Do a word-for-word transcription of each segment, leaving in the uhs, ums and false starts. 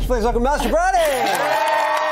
please welcome Maz Jobrani.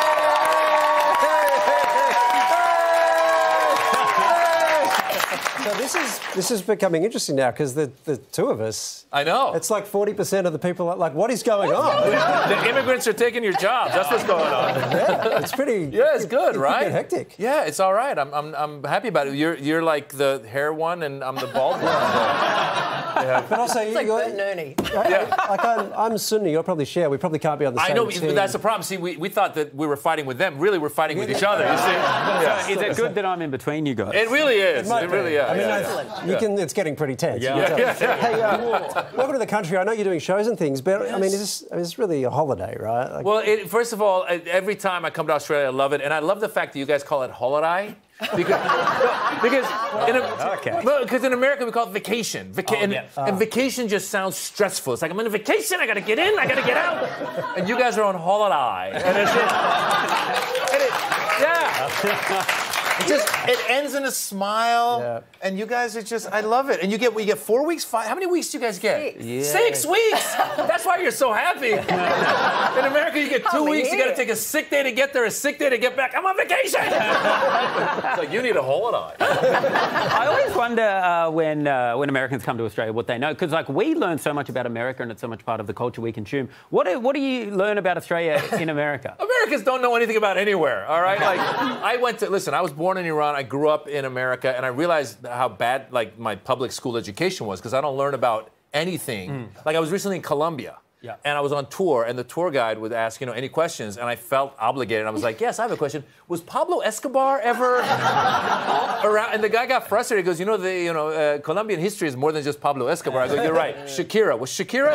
So this is this is becoming interesting now because the the two of us. I know. It's like forty percent of the people are like, what is going on? The immigrants are taking your jobs. That's what's going on. Yeah, it's pretty. Yeah, it's good, it's right? Pretty hectic. Yeah, it's all right. I'm I'm I'm happy about it. You're you're like the hair one, and I'm the bald one. Yeah. But also, it's you, like you're, Bert and Ernie. Yeah. Like I'm, I'm Sunni. You're probably Shia. We probably can't be on the same I know, team. but that's the problem. See, we, we thought that we were fighting with them. Really, we're fighting with each other. You see? Yeah. Is it good that I'm in between you guys? It really is. It, it really is. I mean, yeah, you yeah. can. It's getting pretty tense. Yeah. You can Yeah, tell. yeah, Hey, uh, welcome to the country. I know you're doing shows and things, but yes. I mean, it's, I mean, it's really a holiday, right? Like, Well, it, first of all, every time I come to Australia, I love it, and I love the fact that you guys call it holiday. Because, no, because, in, a, okay. well, because in America we call it vacation. Vaca- oh, and, yeah. uh. and vacation just sounds stressful. It's like I'm on a vacation, I gotta get in, I gotta get out. And you guys are on holiday. And it's just, and it, yeah. It just it ends in a smile, yeah. and you guys are just I love it. And you get you get four weeks, five. How many weeks do you guys get? Six. Yeah. Six weeks. That's why you're so happy. In America, you get two I'm weeks. here. You got to take a sick day to get there, a sick day to get back. I'm on vacation. It's like you need a holiday. I always wonder uh, when uh, when Americans come to Australia what they know, because like we learn so much about America and it's so much part of the culture we consume. What do, what do you learn about Australia in America? Americans don't know anything about anywhere. All right, like I went to listen. I was born in Iran. I grew up in America, and I realized how bad like my public school education was because I don't learn about anything. Mm. Like I was recently in Colombia. Yeah. And I was on tour, and the tour guide would ask, you know, any questions, and I felt obligated. I was like, yes, I have a question. Was Pablo Escobar ever around? And the guy got frustrated. He goes, you know, the you know, uh, Colombian history is more than just Pablo Escobar. I go, you're right. Shakira. Was Shakira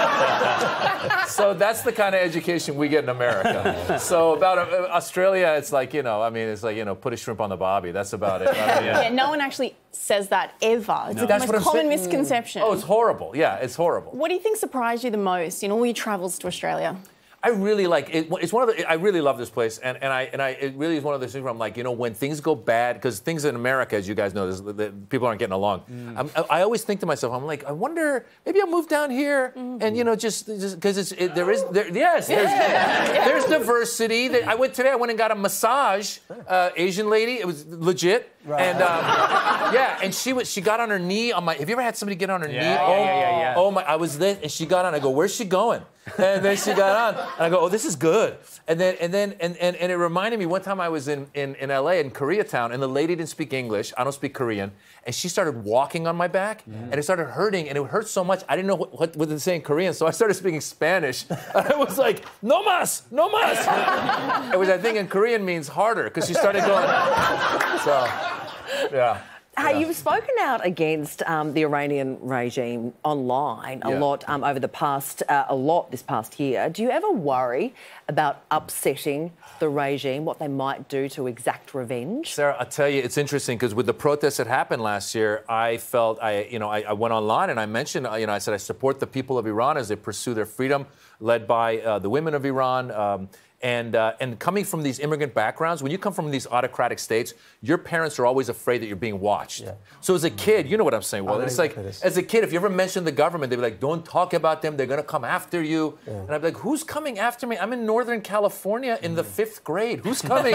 ever? So that's the kind of education we get in America. So about uh, Australia, it's like, you know, I mean, it's like, you know, put a shrimp on the barbie. That's about it. I mean, yeah. Yeah, no one actually says that ever. It's No. the That's most what I'm common saying. misconception. Oh, it's horrible. Yeah, it's horrible. What do you think surprised you the most in all your travels to Australia? I really like it. It's one of the. I really love this place, and, and I and I. It really is one of those things where I'm like, you know, when things go bad, because things in America, as you guys know, this, the, people aren't getting along. Mm. I'm, I, I always think to myself, I'm like, I wonder, maybe I'll move down here, mm. and you know, just because it's it, there is there yes, there's, yeah. there's diversity. I went today. I went and got a massage. Uh, Asian lady. It was legit. Right. And um, yeah, and she was she got on her knee on my. Have you ever had somebody get on her yeah, knee? Yeah, oh, yeah, yeah, yeah. oh my! I was there, and she got on. I go, where's she going? And then she got on, and I go, oh, this is good. And then and then and and, and it reminded me one time I was in, in in L A in Koreatown, and the lady didn't speak English. I don't speak Korean, and she started walking on my back, mm. and it started hurting, and it hurt so much I didn't know what what, what they say in Korean, so I started speaking Spanish. I was like, no mas, no mas. Which I think in Korean means harder, because she started going. So. Yeah. Hey, yeah. you've spoken out against um, the Iranian regime online a yeah. lot um, over the past, uh, a lot this past year. Do you ever worry about upsetting the regime, what they might do to exact revenge? Sarah, I'll tell you, it's interesting because with the protests that happened last year, I felt, I, you know, I, I went online and I mentioned, you know, I said I support the people of Iran as they pursue their freedom, led by uh, the women of Iran. Um, And uh, and coming from these immigrant backgrounds, when you come from these autocratic states, your parents are always afraid that you're being watched. Yeah. So as a kid, you know what I'm saying, Well, it's like, as a kid, if you ever mention the government, they'd be like, don't talk about them, they're going to come after you. Yeah. And I'd be like, who's coming after me? I'm in Northern California in the fifth grade. Who's coming?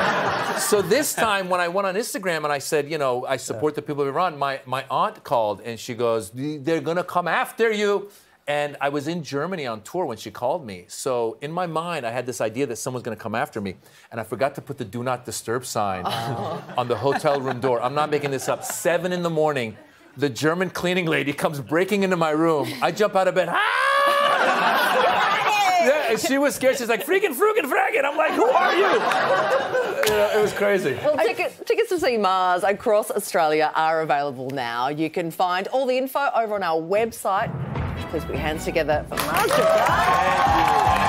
So this time, when I went on Instagram and I said, you know, I support yeah. the people of Iran, my, my aunt called and she goes, they're going to come after you. And I was in Germany on tour when she called me. So in my mind, I had this idea that someone's going to come after me. And I forgot to put the do not disturb sign oh. on the hotel room door. I'm not making this up. Seven in the morning, the German cleaning lady comes breaking into my room. I jump out of bed. Ah! Yeah, and she was scared. She's like, freaking, frukin, fraggin. I'm like, who are you? You know, it was crazy. Well, ticket, tickets to see Maz across Australia are available now. You can find all the info over on our website. Please put your hands together for Maz Jobrani.